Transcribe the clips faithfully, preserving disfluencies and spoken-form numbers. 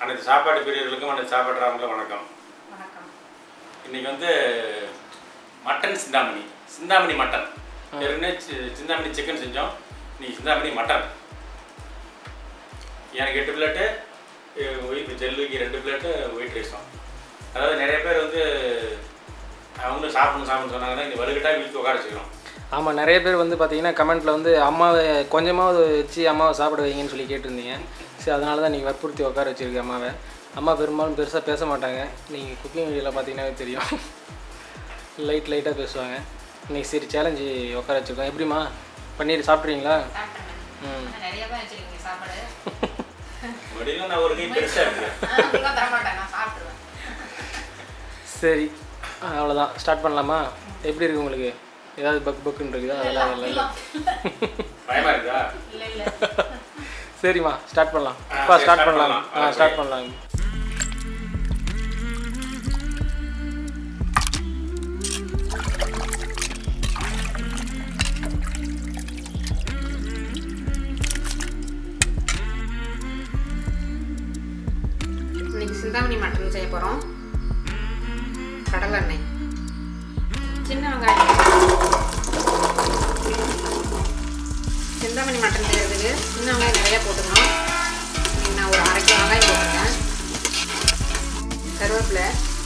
அனைத்து சாப்பாடு பிரியர்களுக்கும் அனைத்து சாப்பாடு ராமங்களும் வணக்கம். வணக்கம். இன்னைக்கு வந்து மட்டன் சிந்தாமணி சிந்தாமணி மட்டன் ஏற்கனவே சிந்தாமணி சிக்கன் செஞ்சோம். இன்னைக்கு சிந்தாமணி மட்டன். எனக்கு எட்டு பிளேட்டு ஒயிட் ஜெல்லுக்கு ரெண்டு பிளேட்டு ஒயிட் ரைஸும். அதாவது நிறைய பேர் வந்து அவங்களும் சாப்பிடணும் சாப்பிடணும் சொன்னாங்கன்னா இங்கே வலுக்கிட்டா வீட்டுக்கு உட்கார வச்சுக்கிறோம். ஆமாம், நிறைய பேர் வந்து பார்த்தீங்கன்னா கமெண்ட்டில் வந்து அம்மாவை கொஞ்சமாவது வச்சு அம்மாவை சாப்பிட வைங்கன்னு சொல்லி கேட்டிருந்தீங்க. சரி, அதனால தான் நீங்கள் வற்புறுத்தி உட்கார வச்சுருக்கேன் அம்மாவை. அம்மா பெரும்பாலும் பெருசாக பேச மாட்டாங்க. நீங்கள் குக்கிங் வீடியோவில் பார்த்தீங்கன்னாவே தெரியும், லைட் லைட்டாக பேசுவாங்க. இன்றைக்கி சரி சேலஞ்சு உட்கார வச்சுருக்கோம். எப்படிம்மா பண்ணிட்டு சாப்பிட்றீங்களா? ம், சரி அவ்வளோதான், ஸ்டார்ட் பண்ணலாமா? எப்படி இருக்குது உங்களுக்கு? ஏதாவது பக் பக்குன்னு இருக்குதா? அதெல்லாம் இல்லை. பயமாக இருக்கா? சரிம்மா, ஸ்டார்ட் பண்ணலாம். அப்பா ஸ்டார்ட் பண்ணலாம். ஆ ஸ்டார்ட் பண்ணலாம். இன்னைக்கு சிந்தாமணி மட்டன் செய்ய போகிறோம். கடலை எண்ணெய், சின்ன வெங்காயம். சிந்தாமணி மட்டன் செய்கிறதுக்கு சின்ன வெங்காயம் நிறையா போட்டுக்கணும். நான் ஒரு அரை கிலோ வெங்காயம் போட்டிருக்கேன். கருவேப்பிலை,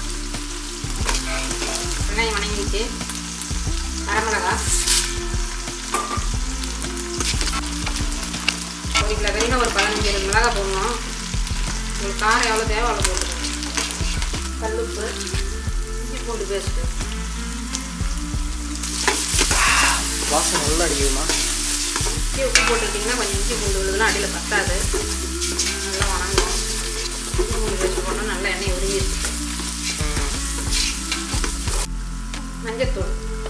வெங்காயம் வணங்கிச்சு, வரமிளகாய், ஒரு கிலோ கறினா ஒரு பதினஞ்சு இருபது மிளகாய் போடணும். உங்களுக்கு காரம் எவ்வளோ தேவை அவ்வளோ போட்டுக்கணும். கல்லுப்பு, இஞ்சி பூண்டு பேஸ்ட்டு. வாசனை நல்லா அடிக்குதுமா. இஞ்சி உப்பு போட்டுக்கிட்டிங்கன்னா கொஞ்சம் இஞ்சி பூண்டு விழுதுலாம் அடியில் பத்தாது. நல்லா வணங்கும். இஞ்சி பூண்டு பேஸ்ட்டு போட்டால் நல்லா எண்ணெய் உருகிடுச்சு. மஞ்சத்தூள்,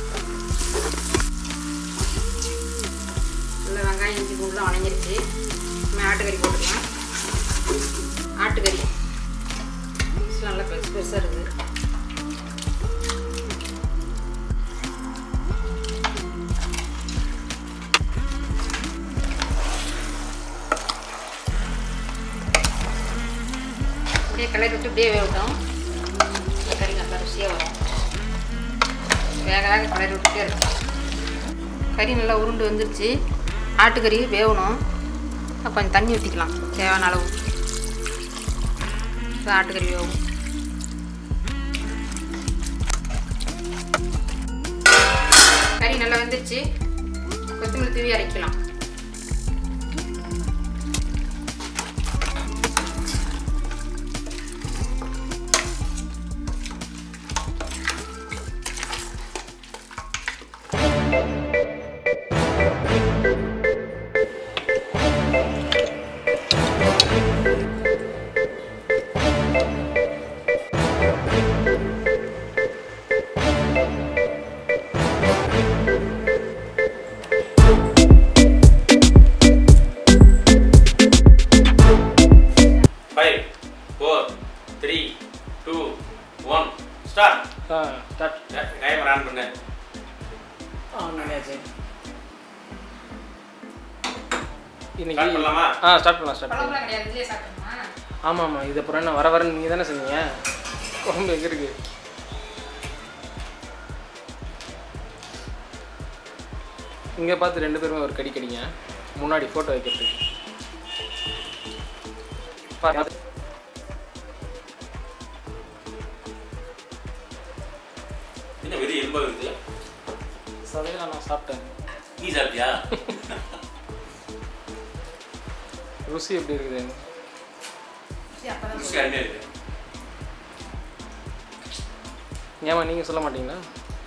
நல்லா வெங்காயம் இஞ்சி பூண்டுலாம் வணங்கிருச்சு. நம்ம ஆட்டுக்கறி போட்டுக்கலாம். ஆட்டுக்கறி நல்லா பெருசு பெருசாக இருக்குது. அப்படியே கிளறி விட்டு அப்படியே வேகட்டும். கறி நல்லா ருசியாக வரும். வேக வேக கிளறி விட்டுட்டே இருக்கும். கறி நல்லா உருண்டு வந்துருச்சு. ஆட்டுக்கறி வேகணும். கொஞ்சம் தண்ணி ஊற்றிக்கலாம் தேவையான அளவு. ஆட்டுக்கறி வேகும். கறி நல்லா வெந்துருச்சு. கொத்தமல்லி தூவி அரைக்கலாம். இன்னைக்கு ஆ ஸ்டார்ட் பண்ணலாம் ஸ்டார்ட் பண்ணலாம். ஆமாம் ஆமாம், இது அப்புறம் என்ன வர வரன்னு நீங்கள் தானே சொன்னீங்க. குழம்பு எங்கே இருக்குது? இங்கே பார்த்து ரெண்டு பேருமே ஒரு கடி கடிங்க. முன்னாடி ஃபோட்டோ வைக்கிறதுக்கு பார்த்து. என்ன வெறி எலும்பா இருக்குது? சதையெல்லாம் நான் சாப்பிட்டேன். நீ சாப்பிட்டியா? ருசி எப்படி இருக்குது? ஏமா நீங்கள் சொல்ல மாட்டீங்களா?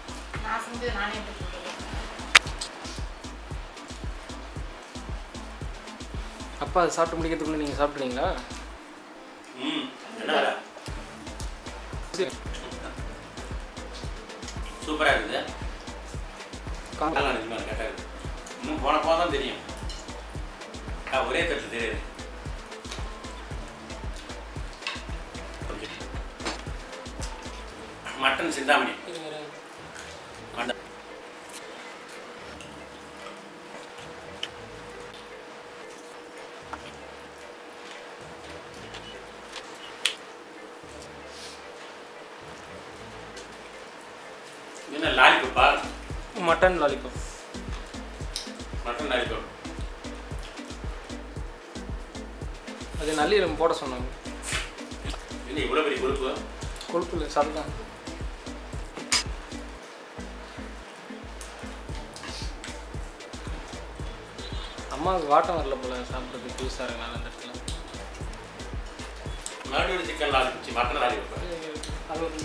அப்பா அதை சாப்பிட்டு முடிக்கிறதுக்குள்ள நீங்கள் சாப்பிட்றீங்களா? சூப்பராக இருக்குது. இன்னும் போன போக தான் தெரியும். ஒரே தட்டு தெரியாது. Mutton Chintamani mutton lollipop. Mutton lollipop அது நல்லீரம் போட சொன்னாங்க. என்ன இவ்வளோ பெரிய கொழுப்பு? கொழுப்பு இல்லை, சாப்பிட்டாங்க. அம்மாவுக்கு வாட்டம் வரல போல சாப்பிட்றதுக்கு புதுசாக இருக்கனால அந்த இடத்துல. மறுபடியும் சிக்கன் லாலிபப், மட்டன் லாலிபப். அது ஒரு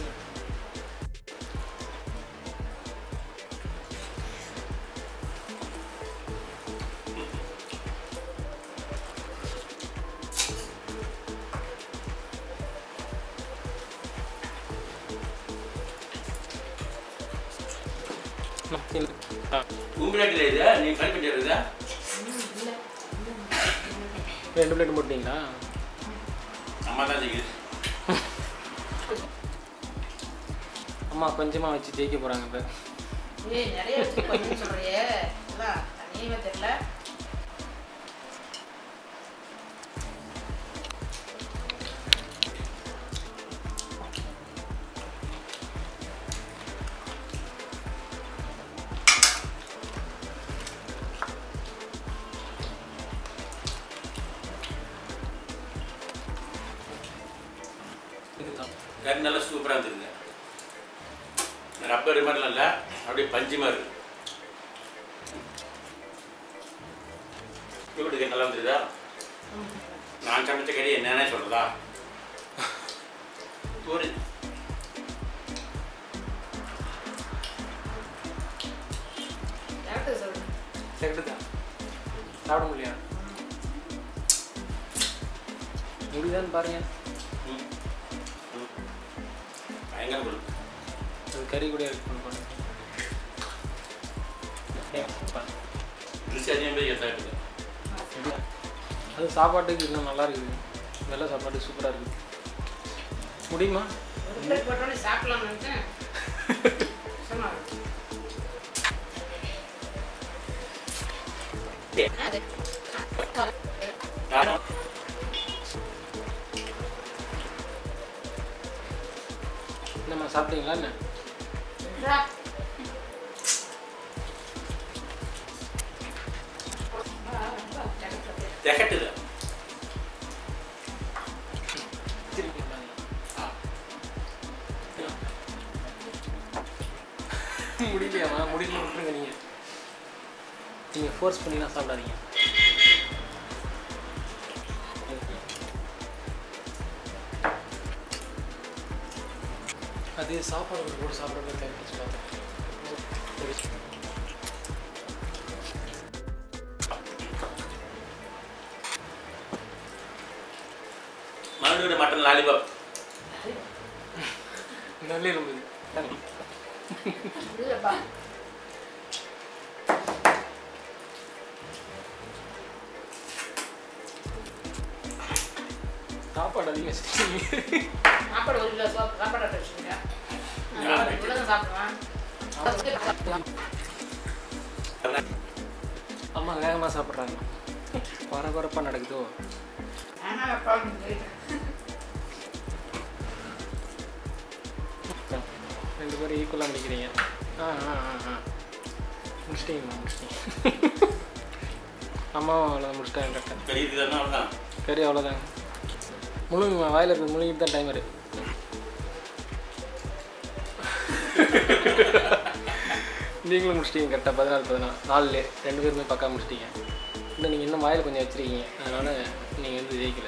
உம்பிளேட்டில் இதா நீ ஃப்ரை பண்ணிடுறதா? ரெண்டு பிளேட் போட்டிங்களா? அம்மா தான் செய்யுது. அம்மா கொஞ்சமாக வச்சு ஜெயிக்க போகிறாங்க இப்போ. ஏய் நிறைய வச்சு கொஞ்சம் சொல்கிறியே, அதான் தனியுமே தெரியல. கறி நல்லா சூப்பராக இருந்துருங்க. ரப்பர் மாதிரிலாம் இல்லை, அப்படியே பஞ்சு மாதிரி இருக்கு. எப்படி கறி நல்லா வந்துருதா? நான் சமைச்ச கறி என்னன்னே சொல்றதா? ஒரு செகட்டுதான் சாப்பிட முடியாது. முடியுதான்னு பாருங்க. பயங்கர கொழுப்பு. அது கறி கூட இருக்கு. அது சாப்பாட்டுக்கு இன்னும் நல்லா இருக்குது. வெள்ளை சாப்பாடு சூப்பராக இருக்குது. முடியுமா? சாப்பிடலாம் நினைச்சேன். நம்ம சாப்பிட்டீங்களா என்ன? திகட்டுது. முடியலையாமா? முடியல விட்டுருங்க. நீங்கள் நீங்கள் ஃபோர்ஸ் பண்ணிலாம் சாப்பிடாதீங்க. அது சாப்பாடு கூட சாப்பிட்றது கைப்பிடிச்சு பார்த்தேன். மறுபடியும் மட்டன் லாலிபாப் நல்ல ரொம்ப சாப்பாடு அதிகம் சாப்பாடு ஒரு கிலோ சாப்பாடு வச்சுருங்க. சாப்பிடுவேன். அம்மா வேகமாக சாப்பிட்றாங்க. பரபரப்பாக நடக்குதோ? ரெண்டு பேரும் ஈக்குவலாக முடிக்கிறீங்க. ஆ ஆ ஆ ஆ முடிச்சிட்டிங்கம்மா, முடிச்சிட்டிங்க. அம்மாவும் அவ்வளோதான் முடிச்சிட்டாங்க. கரெக்டாக கறி இதுதான் அவ்வளோதான். கறி அவ்வளோதாங்க. முழுங்குமா? வாயில் இருக்குது முழுங்கிட்டு தான் டைமரு. நீங்களும் முடிச்சிட்டீங்க கரெக்டாக. பதினாலு பதினாலு நாலுலே ரெண்டு பேருமே பக்கா முடிச்சிட்டீங்க. இன்னும் நீங்கள் இன்னும் வாயில் கொஞ்சம் வச்சுருக்கீங்க, அதனால் நீங்கள் வந்து ஜெயிக்கல.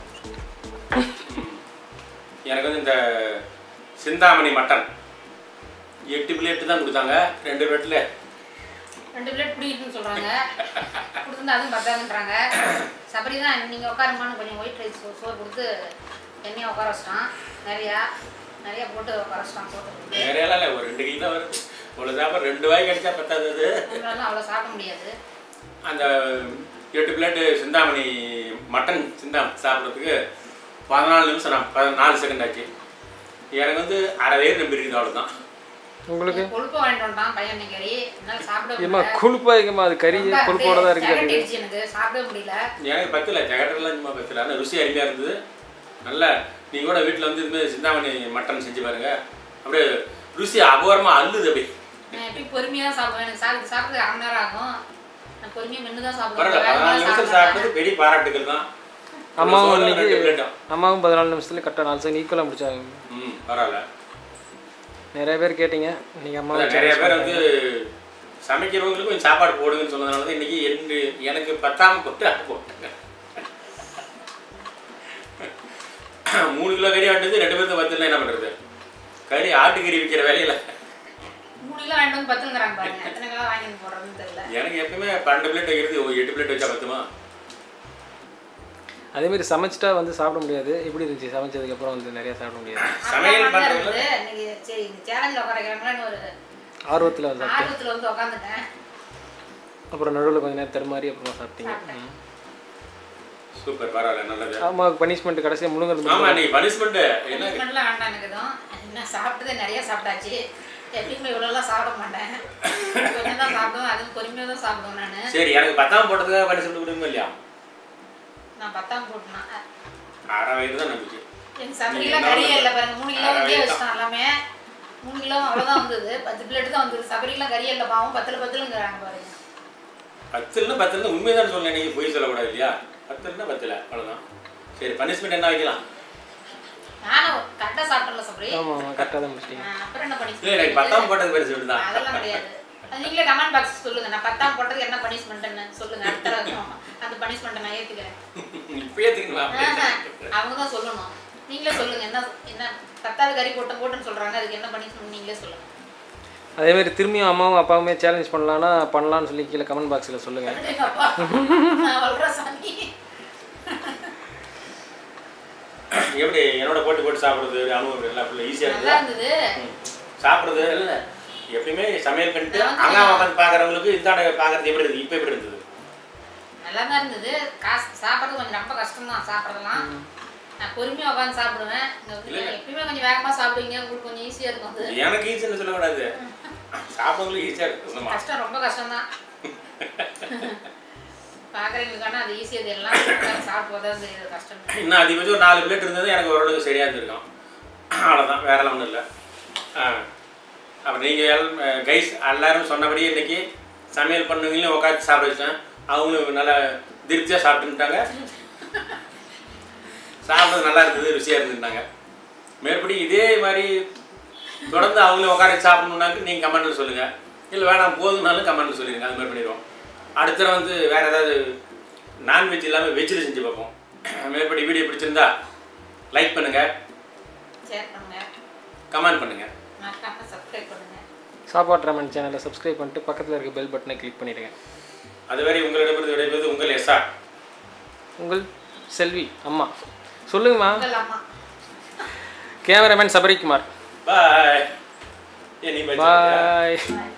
எனக்கு வந்து இந்த சிந்தாமணி மட்டன் எட்டு பிளேட்டு தான் கொடுத்தாங்க. ரெண்டு பிளேட்டில் ரெண்டு பிளேட் பிடிக்குன்னு சொல்கிறாங்க. கொடுத்துருந்து அதுவும் பத்தாதுன்றாங்க. சபரி தான் நீங்கள் உட்காரமான்னு கொஞ்சம் ஒயிட் ரைஸ் சோறு கொடுத்து எண்ணெயை உட்கார வச்சிட்டான். நிறையா நிறையா போட்டு உட்கார வச்சிட்டான். போட்டு நிறையாலாம் இல்லை, ஒரு ரெண்டு கை தான் வருது. இவ்வளோ சாப்பாடு ரெண்டு வாய் கிடைச்சா பத்தாது. அது உங்களால் அவ்வளோ சாப்பிட முடியாது. அந்த எட்டு பிளேட்டு சிந்தாமணி மட்டன் சிந்தாம் சாப்பிட்றதுக்கு பதினாலு நிமிஷம் நான் பதினாலு செகண்ட் ஆச்சு. எனக்கு வந்து அரை வயிறு நம்பி இருக்குது, அவ்வளோதான். உங்களுக்கு கொழுப்பு வாங்கிட்டு வந்துட்டான் பையன் கறி. என்னால் சாப்பிட ஏமா கொழுப்பாய்க்குமா? அது கறி கொழுப்போட தான் இருக்குது. எனக்கு சாப்பிட முடியல. எனக்கு பத்தல, ஜெகட்டெல்லாம் சும்மா பத்தல. ஆனால் ருசி அருமையாக இருந்தது. நல்லா நீங்கள் கூட வீட்டில் வந்து இதுமாதிரி சிந்தாமணி மட்டன் செஞ்சு பாருங்கள். அப்படியே ருசி அபூர்வமாக அள்ளுது. அப்படி நான் எப்படி பொறுமையாக சாப்பிடுவேன். எனக்கு சாப்பிட்டு சாப்பிட்றது அரை மணி நேரம் ஆகும். நான் பொறுமையாக மென்று தான் சாப்பிடுவேன். பரவாயில்ல, பதினாலு நிமிஷம் சாப்பிட்டது பெரிய பாராட்டுகள் தான். அம்மாவும் இன்னைக்கு அம்மாவும் பதினாலு நிமிஷத்துல கரெக்டாக நாலு செகண்ட் ஈக்குவலாக முடிச்சாங்க. ம் பரவாயில்ல. நிறைய பேர் கேட்டீங்க நீங்கள் அம்மா நிறைய பேர் வந்து சமைக்கிறவங்களுக்கு கொஞ்சம் சாப்பாடு போடுங்கன்னு சொன்னதுனால தான் இன்னைக்கு எண்டு எனக்கு பத்தாம போட்டு அது போட்டாங்க. மூணு கிலோ கறி ஆட்டுது ரெண்டு பேருக்கு பத்துல என்ன பண்ணுறது? கறி ஆட்டுக்கறி விற்கிற வேலையில் மூணு கிலோ வாங்கிட்டு வந்து பத்துங்கிறாங்க பாருங்க. எத்தனை கிலோ வாங்கி போடுறதுன்னு தெரியல. எனக்கு எப்பவுமே பன்னெண்டு பிளேட் வைக்கிறது எட்டு பிளேட் வச்சா பத்துமா? அதேமாரி சமைச்சிட்டா வந்து சாப்பிட முடியாது. எப்படி இருந்துச்சு சமைச்சதுக்கப்புறம் வந்து நிறையா சாப்பிட முடியாது. சமையல் பண்ணுறது இன்னைக்கு சரி இந்த சேலஞ்சில் உட்காரங்களான்னு ஒரு ஆர்வத்தில் வந்து ஆர்வத்தில் வந்து உட்காந்துட்டேன். அப்புறம் நடுவில் கொஞ்சம் நேரம் தருமாறி அப்புறமா சாப்பிட்டீங்க. சூப்பர் பரவாயில்ல நல்லது. ஆமாம் பனிஷ்மெண்ட் கடைசியாக முழுங்கிறது. ஆமாம் நீ பனிஷ்மெண்ட்டு என்ன பனிஷ்மெண்ட்லாம் வேண்டாம் எனக்கு தான். என்ன சாப்பிட்டதே நிறைய சாப்பிட்டாச்சு. எப்பயுமே இவ்வளோலாம் சாப்பிட மாட்டேன். கொஞ்சம் தான் சாப்பிடுவேன். அதுவும் பொறுமையாக தான் சாப்பிடுவேன் நான். சரி எனக்கு பத்தாம் போட்டதுக்காக பனிஷ்மெண்ட் கொடுங்க இல்லையா? நான் பத்தாம் போட்டேன்னா அரை வயிறு தான் நம்பிச்சு. எனக்கு சபரிலாம் கறியே இல்லை பாருங்க. மூணு கிலோ வந்தே வச்சுட்டான் எல்லாமே. மூணு கிலோ அவ்வளோதான் வந்தது. பத்து பிளேட்டு தான் வந்தது. சபரிலாம் கறியே இல்லை பாவம். பத்தில் பத்துலுங்கிறாங்க பாருங்க. பத்துலன்னா பத்துல உண்மைதான் சொன்னேன். நீங்கள் பொய் சொல்லக்கூடாது இல்லையா? பத்துலன்னா பத்தில் அவ்வளோதான். சரி பனிஷ்மெண்ட் என்ன வைக்கலாம்? நானும் கரெக்டாக சாப்பிட்டல சபரி. ஆமாம் ஆமாம் கரெக்டாக தான் முடிச்சிட்டீங்க. அப்புறம் என்ன பண்ணி இல்லை எனக்கு பத்தாம் போட்டது பனிஷ்மெண்ட் தான். அதெல்லாம் கிடையாது. அது நீங்களே கமெண்ட் பாக்ஸ் சொல்லுங்க. நான் பத்தாம் போட்டதுக்கு என்ன பனிஷ்மெண்ட்னு சொல்லுங்க. அடுத்த இருக்கும் அந்த பனிஷ்மெண்ட்டை நான் ஏற்றுக்கிறேன். இப்போ ஏற்றுக்கணுமா? அவங்க தான் சொல்லணும். நீங்களே சொல்லுங்க. என்ன என்ன பத்தாவது கறி போட்ட போட்டுன்னு சொல்கிறாங்க. அதுக்கு என்ன பனிஷ்மெண்ட் நீங்களே சொல்லுங்கள். அதேமாதிரி திரும்பியும் அம்மாவும் அப்பாவுமே சேலஞ்ச் பண்ணலான்னா பண்ணலான்னு சொல்லி கீழே கமெண்ட் பாக்ஸில் சொல்லுங்கள். எப்படி என்னோட போட்டு போட்டு சாப்பிடுறது அனுபவம் எல்லாம் ஃபுல்லாக ஈஸியாக நல்லா இருந்தது. சாப்பிட்றது இல்லை எப்பயுமே சமையல் பண்ணிட்டு அங்கே உட்காந்து பார்க்குறவங்களுக்கு இந்தாண்ட பார்க்குறது எப்படி இருக்குது? இப்போ எப்படி இருந்தது? நல்லா தான் இருந்தது. காசு சாப்பிட்றது கொஞ்சம் ரொம்ப கஷ்டம் தான் சாப்பிட்றதுலாம். நான் பொறுமையாக உட்காந்து சாப்பிடுவேன். எப்பயுமே கொஞ்சம் வேகமாக சாப்பிடுவீங்க. உங்களுக்கு கொஞ்சம் ஈஸியாக இருக்கும். அது எனக்கு ஈஸின்னு சொல்லக்கூடாது. சாப்பிட்றவங்களுக்கு ஈஸியாக இருக்கும். கஷ்டம் ரொம்ப கஷ்டம் தான். பார்க்குறவங்களுக்கான அது ஈஸியாக அது எல்லாம் சாப்பிட்டு போதான் தெரியுது கஷ்டம். இன்னும் அதிகபட்சம் ஒரு நாலு பிளேட் இருந்தது எனக்கு ஓரளவுக்கு சரியாக இருந்திருக்கும். அவ்வளோதான் வேறெல்லாம் ஒன்றும் இல்லை. ஆ அப்புறம் நீங்கள் கைஸ் எல்லாரும் சொன்னபடி இன்றைக்கி சமையல் பண்ணுவீங்களும் உட்காந்து சாப்பிட வச்சேன். அவங்களும் நல்லா திருப்தியாக சாப்பிட்டுட்டாங்க. சாப்பிட்றது நல்லா இருந்தது, ருசியாக இருந்துட்டாங்க. மேற்படி இதே மாதிரி தொடர்ந்து அவங்களும் உட்கார சாப்பிடணுன்னாக்கு நீங்கள் கமெண்ட்டில் சொல்லுங்கள். இல்லை வேணாம் போதுனாலும் கமெண்ட்டில் சொல்லிடுங்க. அது மாதிரி பண்ணிடுவோம். அடுத்த வந்து வேறு ஏதாவது நான்வெஜ் இல்லாமல் வெஜ்ஜில் செஞ்சு பார்ப்போம். மேற்படி வீடியோ பிடிச்சிருந்தா லைக் பண்ணுங்கள், ஷேர் பண்ணுங்கள், கமெண்ட் பண்ணுங்கள், மறக்காம சப்ஸ்கிரைப் பண்ணுங்கள். சாப்பாட்டு ரமன் சேனலை சப்ஸ்கிரைப் பண்ணிட்டு பக்கத்தில் இருக்க பெல் பட்டனை கிளிக் பண்ணிவிடுங்க. அதுவரை உங்களிடமிருந்து விடைபெறுவது உங்கள் எஸ்ஆ, உங்கள் செல்வி அம்மா. சொல்லுங்கம்மா. உங்கள் அம்மா. கேமராமேன் சபரிக்குமார். பாய். பாய்.